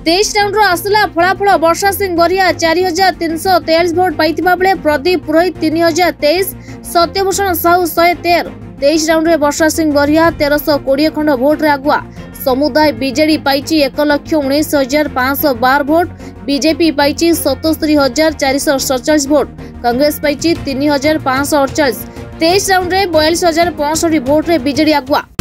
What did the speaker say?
23 round आसला फलाफल वर्षा सिंह बरिया 4343 भोट पाइथिबा बेले प्रदीप पुरोहित 3023, सत्यभूषण साहू 113। 23 राउंड रे वर्षा सिंह बरिया 1320 खंड भोट रे आगुआ। समुदाय बीजेडी पाइची 1,19,512 भोट, बीजेपी पाइची 77,447 भोट, कांग्रेस पाइची 3,548। 23 राउंड रे 42,065 भोट रे बीजेडी आगुआ।